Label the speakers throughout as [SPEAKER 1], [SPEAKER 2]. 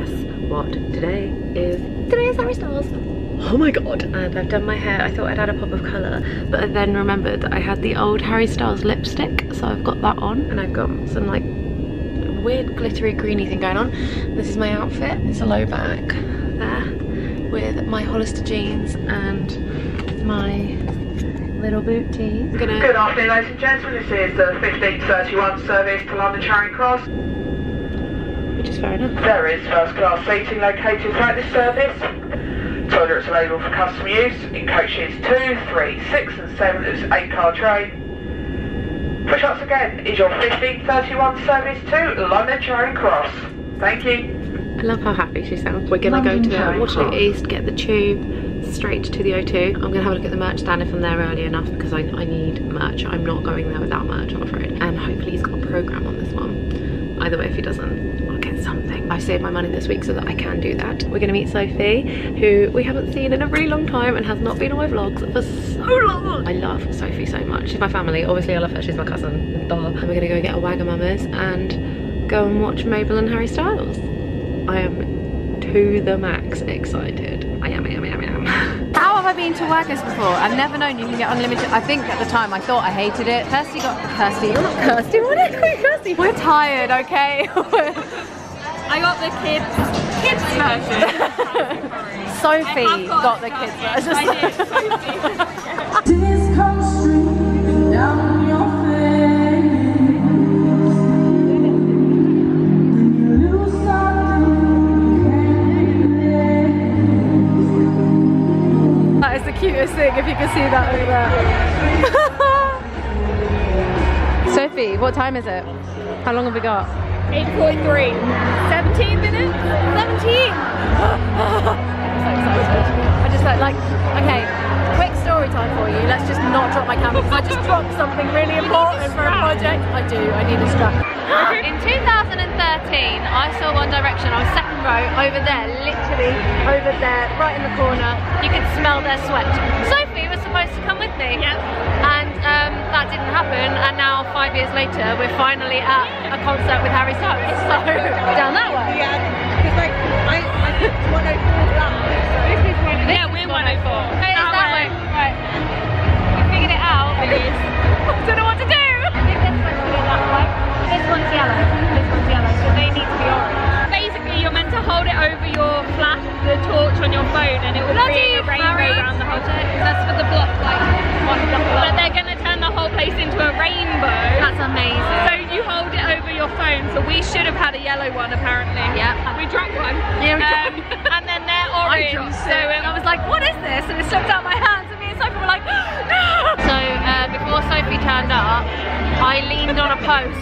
[SPEAKER 1] guess what today is? Today is Harry Styles. Oh my god, and I've done my hair. I thought I'd add a pop of colour, but I then remembered that I had the old Harry Styles lipstick, so I've got that on, and I've got some like weird glittery greeny thing going on. This is my outfit. It's a low back there with my Hollister jeans and my little boot tees.
[SPEAKER 2] Good afternoon, ladies and gentlemen. This is the 1531 service to London Charing Cross.
[SPEAKER 1] Which is fair enough.
[SPEAKER 2] There is first class seating located throughout this service. Toilets available for customer use in coaches 2, 3, 6 and 7. There's 8-car train. Push once again is your 1531 service to London Charing Cross. Thank you.
[SPEAKER 1] I love how happy she sounds. We're gonna go to Waterloo East, get the tube straight to the O2. I'm gonna have a look at the merch stand if I'm there early enough because I need merch. I'm not going there without merch, I'm afraid. And hopefully he's got a programme on this one. Either way, if he doesn't, I'll get something. I saved my money this week so that I can do that. We're gonna meet Sophie, who we haven't seen in a really long time and has not been on my vlogs for so long. I love Sophie so much. She's my family. Obviously I love her, she's my cousin. Duh. And we're gonna go get a Wagamama's and go and watch Mabel and Harry Styles. I am to the max excited. I am.
[SPEAKER 3] How have I been to Waggers before? I've never known you can get unlimited. I think at the time I thought I hated it. Kirsty, you're not Kirsty, what are you calling Kirsty? We're tired, okay?
[SPEAKER 4] I got the kids version.
[SPEAKER 3] Sophie got the kids version.
[SPEAKER 4] I did, Sophie.
[SPEAKER 3] That is the cutest thing, if you can see that over there. Sophie, what time is it? How long have we got?
[SPEAKER 4] 8:43. 17 minutes?
[SPEAKER 3] 17! I'm so excited. I just felt like, okay, quick story time for you. Let's just not drop my camera because I just dropped something really important for a project. I do, I need a strap. In 2013, I saw One Direction. I was second row over there, literally over there, right in the corner. You could smell their sweat. Sophie was supposed to come with me.
[SPEAKER 4] Yep.
[SPEAKER 3] And that didn't happen, and now 5 years later we're finally at a concert with Harry Styles. So down that way.
[SPEAKER 4] Yeah, because like I did 104 last. This is 104. Yeah, we're 104.
[SPEAKER 3] Okay, it's that way. Right. We figured it out. I don't know what to do. I think this one's going that way. This one's yellow. This one's yellow, so they need to be orange.
[SPEAKER 4] Basically, you're meant to hold it over your flash, the torch on your phone, and it will create a rainbow around the whole thing. That's for the block, like one block. But they're going to turn the whole place into a rainbow.
[SPEAKER 3] That's amazing.
[SPEAKER 4] So you hold it over your phone. So we should have had a yellow one, apparently.
[SPEAKER 3] Yeah.
[SPEAKER 4] We dropped one.
[SPEAKER 3] Yeah, we dropped
[SPEAKER 4] and then they're orange.
[SPEAKER 3] So I was like, what is this? And it slipped out my hands, and me and Sophie were like, no! So before Sophie turned up, I leaned on a post.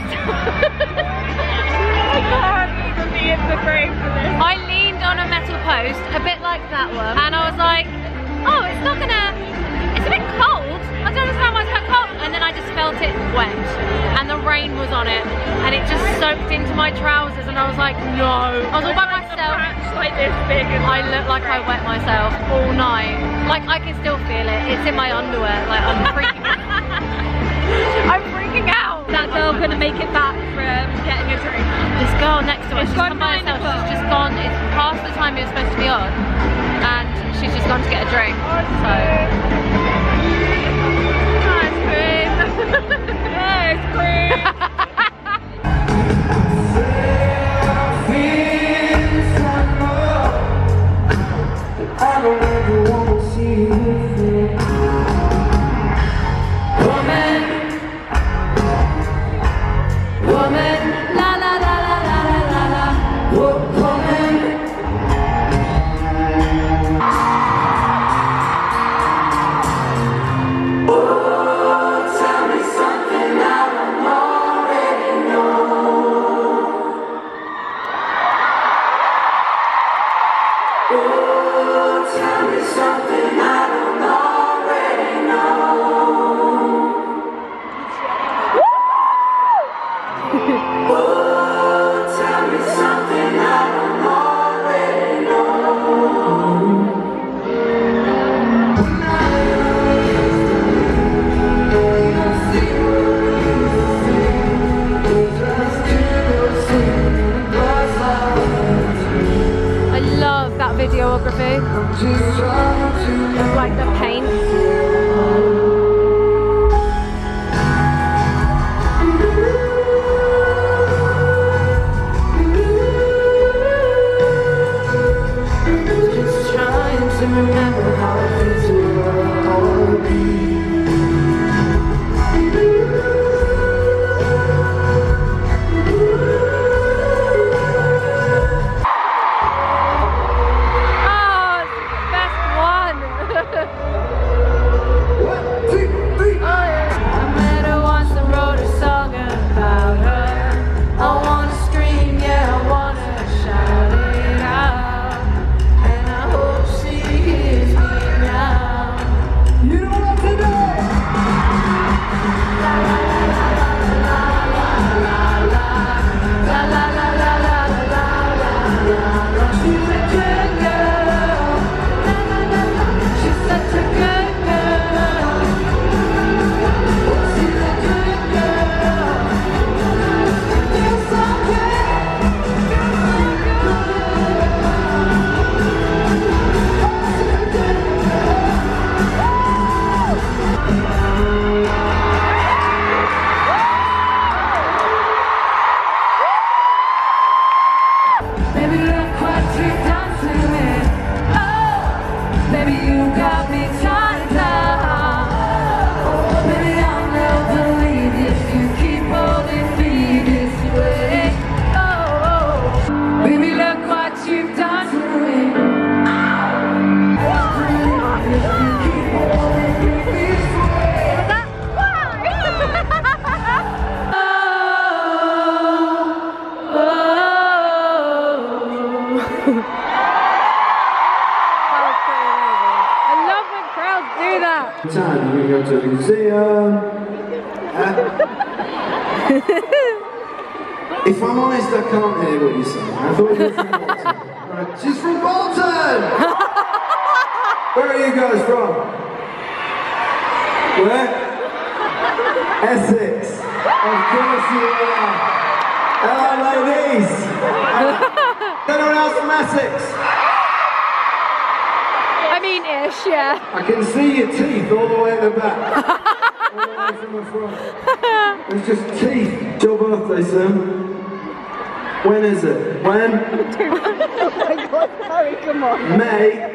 [SPEAKER 4] I can't even be in the frame for this.
[SPEAKER 3] I leaned on a metal post, a bit like that one, and I was like, oh, it's not gonna, it's a bit cold. I don't understand why it's quite cold. And then I just felt it wet, and the rain was on it, and it just soaked into my trousers, and I was like, no. I was all by myself.
[SPEAKER 4] Like this big. And
[SPEAKER 3] I look like I wet myself all night. Like I can still feel it. It's in my underwear. Like I'm freaking I'm freaking out.
[SPEAKER 4] That girl gonna make it back from getting a drink.
[SPEAKER 3] This girl next to us, she's
[SPEAKER 4] gone
[SPEAKER 3] come by
[SPEAKER 4] 9
[SPEAKER 3] herself.
[SPEAKER 4] o'clock.
[SPEAKER 3] She's just gone. It's past the time it was supposed to be on, and she's just gone to get a drink. So
[SPEAKER 4] Ice cream. Ice cream.
[SPEAKER 3] videography. It's like the paint. Just trying to remember how things will be.
[SPEAKER 5] Time we go to the museum. If I'm honest, I can't hear what you're saying. I thought you were from Bolton. Right. She's from Bolton! Where are you guys from? Where? Essex. Of course you are. Hello, ladies. Anyone else from Essex?
[SPEAKER 3] Ish, yeah.
[SPEAKER 5] I can see your teeth all the way at the back. All the way from the front. It's just teeth. It's your birthday soon. When is it? When?
[SPEAKER 3] Oh my God, Harry, come on.
[SPEAKER 5] May.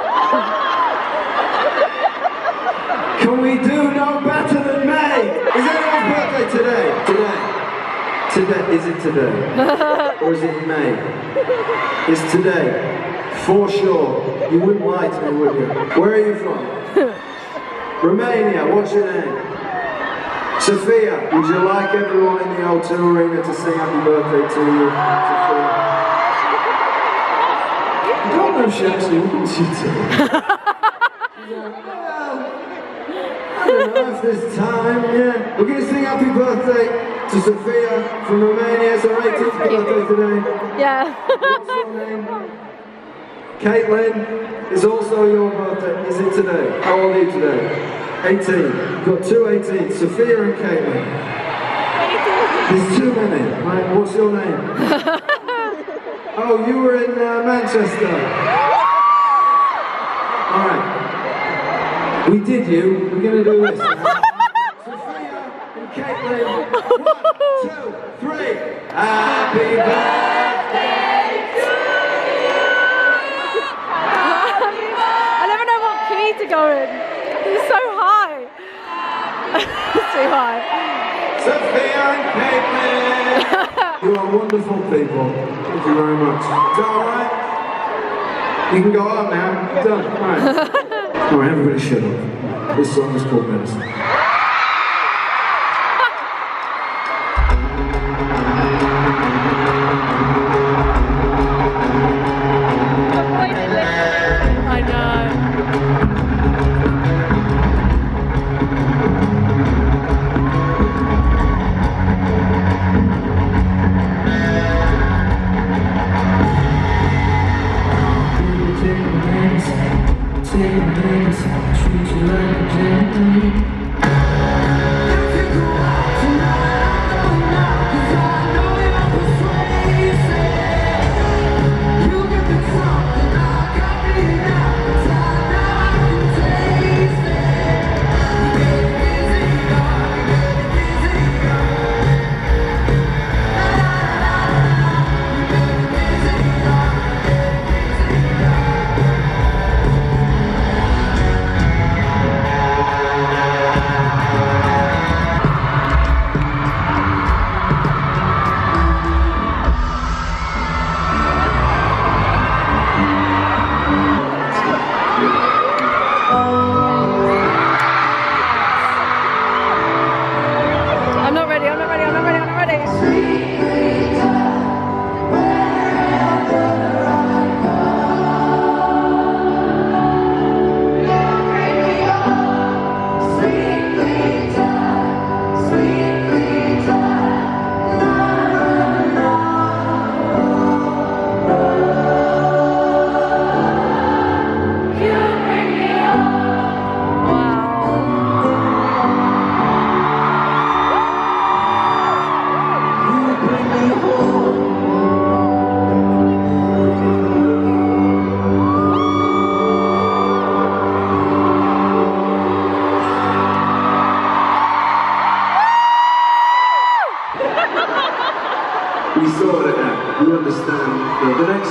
[SPEAKER 5] Can we do no better than May? Is anyone's birthday today? Today. Is it today? Or is it May? It's today. For sure. You wouldn't lie to me, would you? Where are you from? Romania. What's your name? Sophia. Would you like everyone in the O2 Arena to sing happy birthday to you? Sophia. I don't know if she actually wants you to. I don't know if there's time, yeah. We're going to sing happy birthday to Sophia from Romania. It's her 18th birthday today.
[SPEAKER 3] Yeah.
[SPEAKER 5] What's your name? Caitlin, is also your birthday. Is it today? How old are you today? 18. You've got two 18s, Sophia and Caitlin. There's too many. Right, what's your name? Oh, you were in Manchester. Alright. We did you. We're going to do this. Sophia and Caitlin. 1, 2, 3. Happy birthday!
[SPEAKER 3] To go in. It's so high. It's too high.
[SPEAKER 5] Sophia and Caitlin! You are wonderful people. Thank you very much. Is that alright? You can go up now. Done. Alright. Alright, everybody shut up. This song is called Medicine.
[SPEAKER 3] I know.
[SPEAKER 5] Treat you like a gentleman.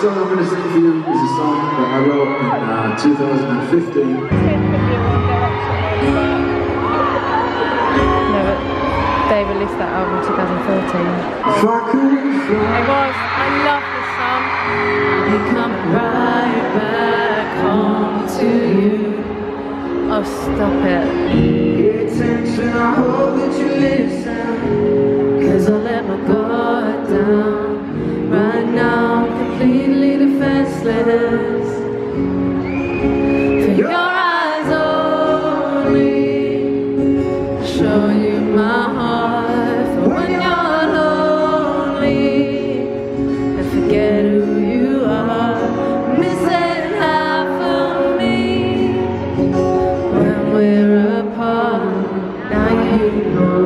[SPEAKER 5] song I'm going to sing for you is a song that I wrote in 2015.
[SPEAKER 3] No, but they released that album in 2014.
[SPEAKER 5] If I could fly,
[SPEAKER 3] It was. I love this song. I'll be coming right back home to you. Oh, stop it.
[SPEAKER 5] pay attention, I hope that you listen.
[SPEAKER 3] Cause I let my guard down. Right now, I'm completely defenseless. For your eyes only show you my heart. For when you're lonely and forget who you are, missing half of me when we're apart. Now you know.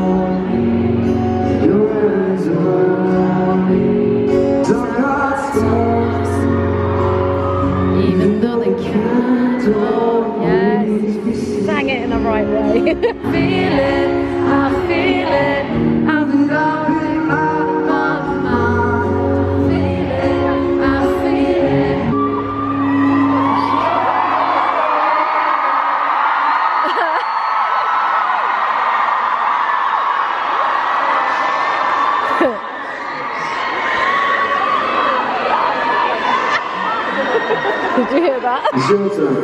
[SPEAKER 3] Even though they can't hold. Yes, sang it in the right way. Feel it, I feel it. I've been going out of my mind. Feel it, I feel it. Did you hear that?
[SPEAKER 5] It's your turn.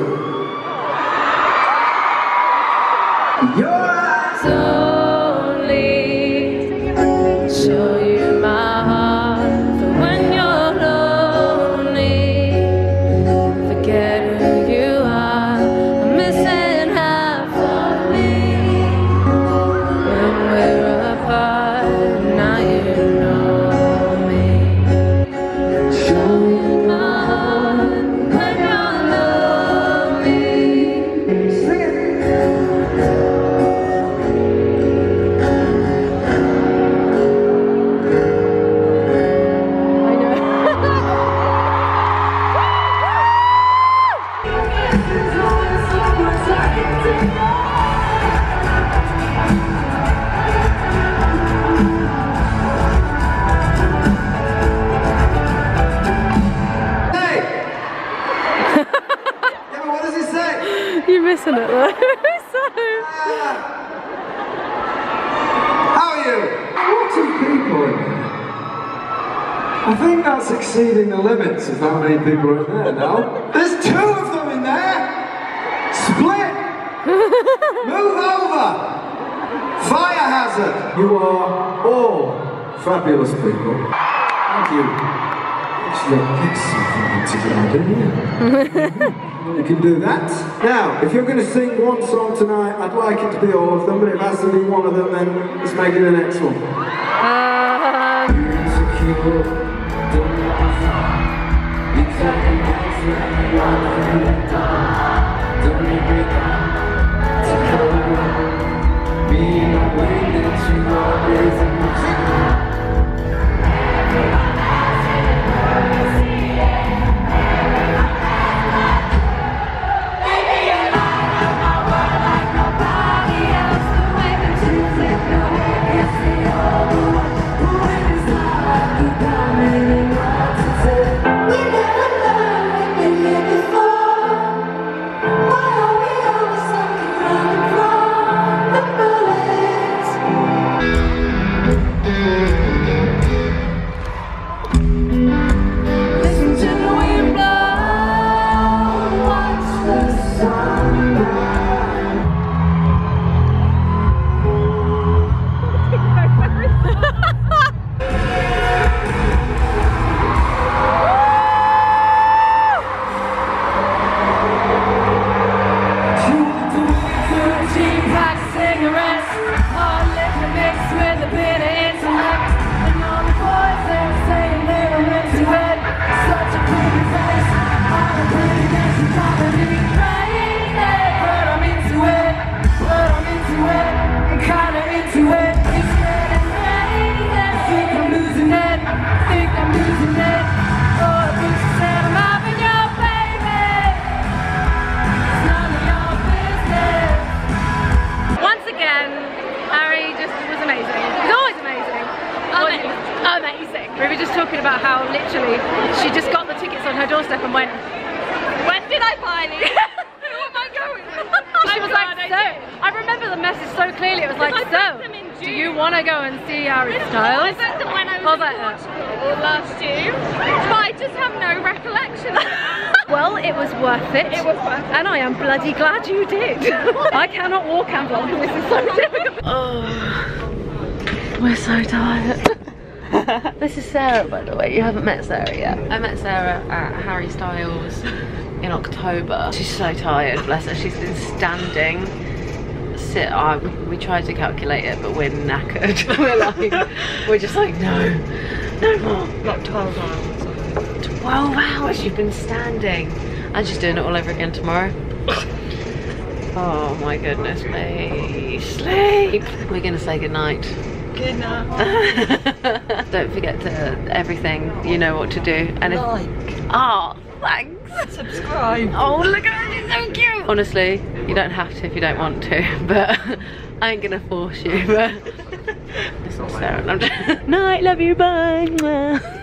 [SPEAKER 5] Your eyes
[SPEAKER 3] Only show you my heart. For when you're lonely, forget who you are. I'm missing half of me when we're apart. Now you know me. Show you my heart when you're lonely.
[SPEAKER 5] sing it. Hey! Yeah, but what does he say?
[SPEAKER 3] You're missing it though. So
[SPEAKER 5] How are you? Lots of people in there. I think that's exceeding the limits of how many people are in there now. There's 2 of them in there! Split! Move over! Fire hazard! You are all fabulous people. Thank you. Actually, pick something together, didn't you? You can do that. Now, if you're going to sing one song tonight, I'd like it to be all of them, but if it has to be one of them, then let's make it the next one.
[SPEAKER 6] We never learned when we lived before.
[SPEAKER 3] on her doorstep and went,
[SPEAKER 4] when did I finally? Who am I going with?
[SPEAKER 3] she was like, so, I remember the message so clearly, it was like, so, do you want to go and see Harry Styles?
[SPEAKER 4] I bet them when I was in Portugal last year, but I just have no recollection.
[SPEAKER 3] Well, it was worth it.
[SPEAKER 4] It was worth it.
[SPEAKER 3] And I am bloody glad you did. I cannot walk and vlog, this is so difficult. Oh, we're so tired. This is Sarah, by the way. You haven't met Sarah yet. I met Sarah at Harry Styles in October. She's so tired, bless her. She's been standing. We tried to calculate it, but we're knackered. we're just like, no more.
[SPEAKER 4] Like 12 hours.
[SPEAKER 3] 12 hours you've been standing. And she's doing it all over again tomorrow. Oh my goodness me. Sleep. We're gonna say goodnight.
[SPEAKER 4] Good night.
[SPEAKER 3] Don't forget to everything, you know what to do. And
[SPEAKER 4] like.
[SPEAKER 3] Oh, thanks.
[SPEAKER 4] Subscribe.
[SPEAKER 3] Oh, look at it, it's so cute. Honestly, you don't have to if you don't want to, but I ain't gonna force you. But listen to Sarah. Night, love you, bye.